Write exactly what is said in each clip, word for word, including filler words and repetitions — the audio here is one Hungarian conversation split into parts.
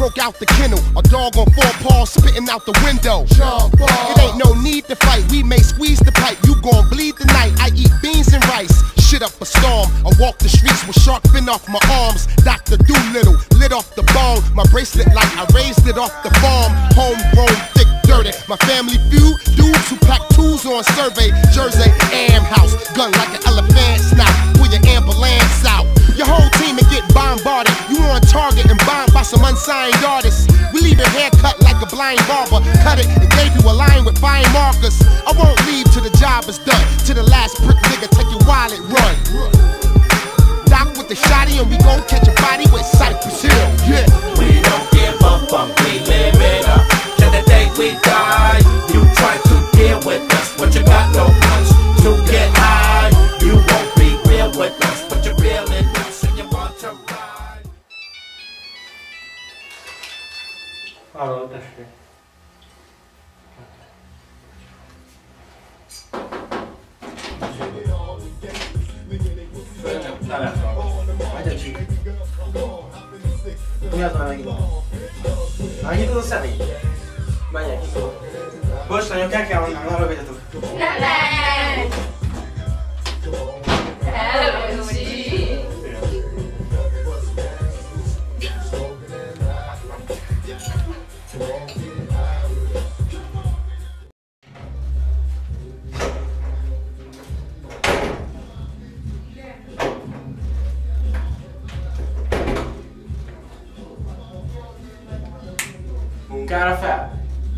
broke out the kennel. A dog on four paws spitting out the window. It ain't no need to fight, we may squeeze the pipe. You gon' bleed tonight, I eat beans and rice. Shit up a storm, I walk the streets with shark fin off my arms. Doctor Doolittle, lit off the bone. My bracelet like I raised it off the farm. Homegrown, thick, dirty. My family feud, dudes who pack tools on survey. Jersey, Am House, gun like an elephant snout. Pull your ambulance out. Your whole team and get bombarded. You on target and bombed by some unsigned artists. We leave your hair cut like a blind barber. Cut it and gave you a line with fine markers. I won't leave till the job is done. To the last brick nigga, take your wallet, run. Doc with the shotty and we gon' catch a body with Cypress Hill. Yeah. We don't give a fuck, we live it up. Till the day we die. You try to deal with us, but you got no punch to get high. You won't be real with us, but you're real in us and you want to ride. Arról tessék. Nem lesz valami. Megy a csík. Mi az már megint? Megnyitod a szemét? Menjek. Bocs, nagyon kell kell mondanom, arra vegyetek. Ne menj! Hello, Lucy! Munkára fel!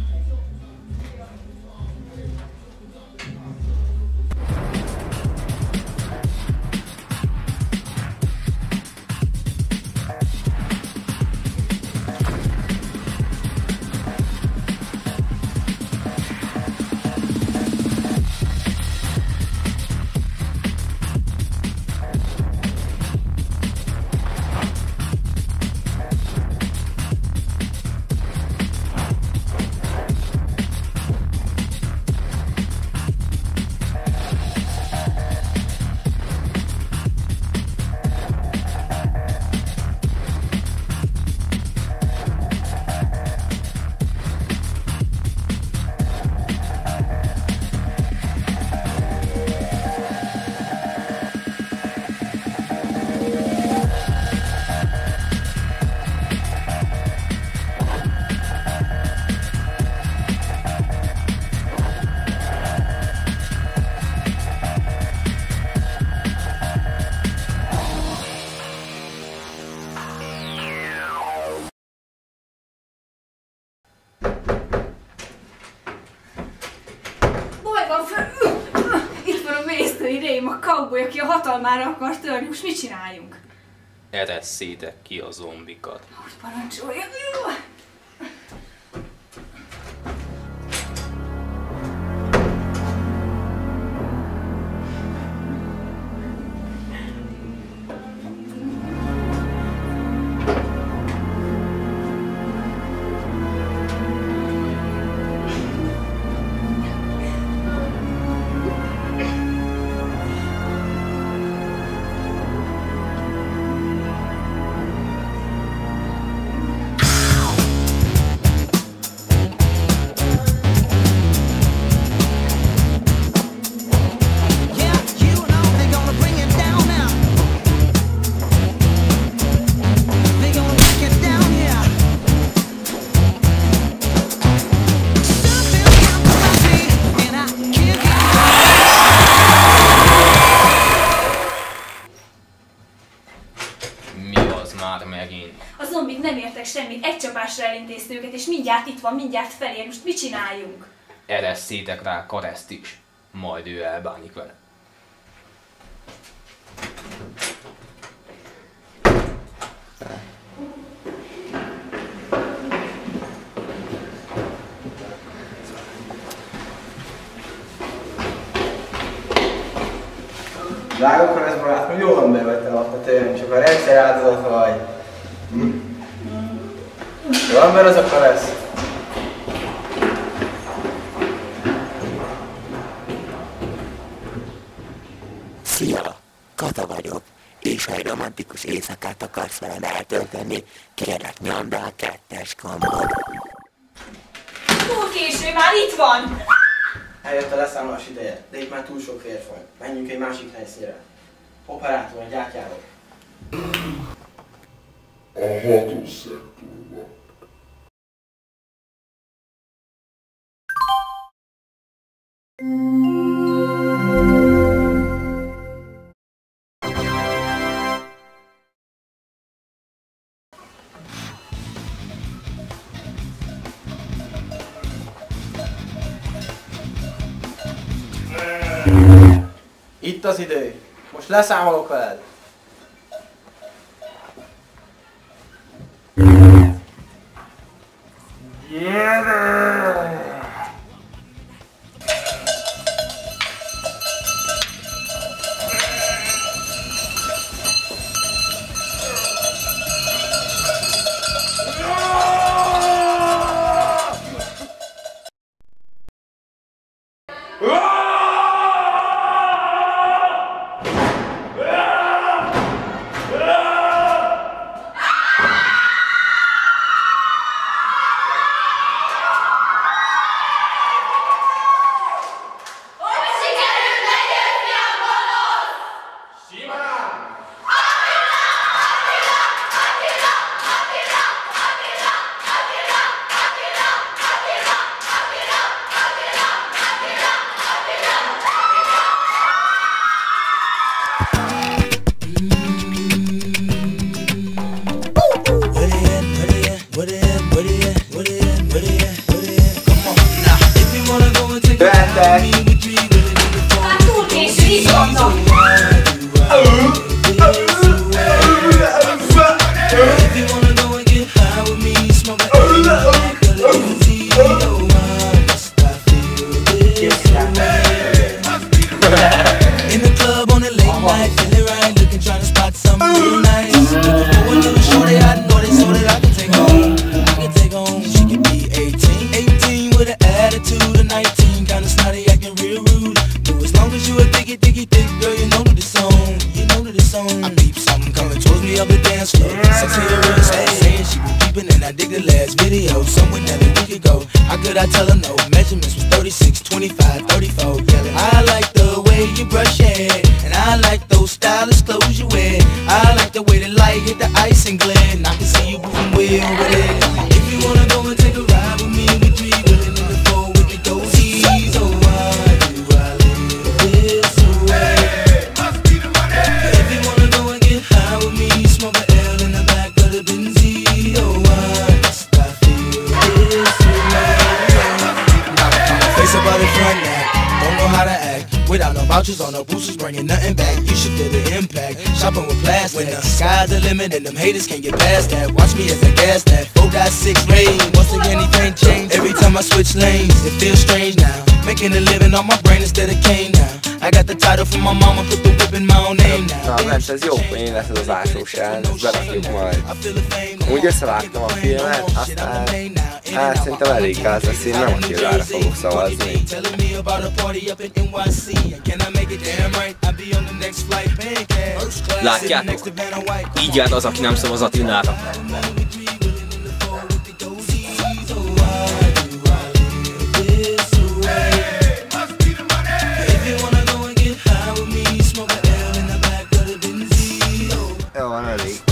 Itt van a vésztői rém, a cowboy, aki a hatalmára akar törni. Most mit csináljunk? Eresszétek ki a zombikat. Hogy parancsolja? Jó! A zombik nem értek semmit, egy csapásra elintézte őket, és mindjárt itt van, mindjárt felér. Most mit csináljunk? Eresszétek rá Kareszt is, majd ő elbánik vele. Drága Karesz barátom, jól bevettem alapvetően, csak a rendszer áldozat vagy. Hm. Jó ember az a Karesz? Szia! Kata vagyok. és ha egy romantikus éjszakát akarsz velem eltölteni, kérlek nyomd be a kettes gombot. Túl késő, már itt van! Eljött a leszámolás ideje, de itt már túl sok férj van. Menjünk egy másik helyszínre. Operátor, gyártjáról. A hatos szektorban. Itt az idő. Most leszámolok veled. Már túl késő, így mondom! I tell her no, measurements was thirty-six, twenty-five, thirty-four, yelling. I like the way you brush your hair, and I like those stylish clothes you wear. I like the way the light hit the ice and glare, and I can see you moving way over there. If you wanna go and take a ride with me, we three willing in the four with the goatees. Oh, why do I live this way? If you wanna go and get high with me, smoke a L in the back of the Benz. Oh, why must I feel this way? Face up on the front now, don't know how to act. Without no vouchers or no boosters, bringing nothing back. You should feel the impact. Shopping with plastic. When the sky's the limit and them haters can't get past that. Watch me as I gas that. four point six rain. Once again, anything changed. Every time I switch lanes, it feels strange now. Making a living on my brain instead of cane now. I got the title from my mama, put the whip in my own name now. Na, mert ez jó poén lesz ez az ásósán, ezt belefjük majd. Úgy összevágtam a filmet, aztán hát szerintem elég gáz lesz, én nem a Killára fogok szavazni. Látjátok? Így járt az, aki nem szavaz Attilára. Jó, van elég.